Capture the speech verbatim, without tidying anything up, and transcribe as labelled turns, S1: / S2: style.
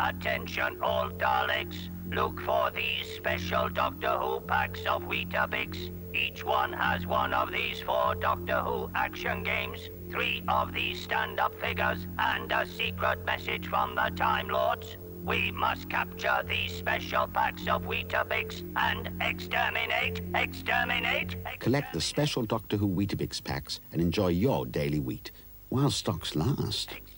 S1: Attention all Daleks. Look for these special Doctor Who packs of Weetabix. Each one has one of these four Doctor Who action games, three of these stand-up figures, and a secret message from the Time Lords. We must capture these special packs of Weetabix and exterminate, exterminate, exterminate.
S2: Collect the special Doctor Who Weetabix packs and enjoy your daily wheat while stocks last.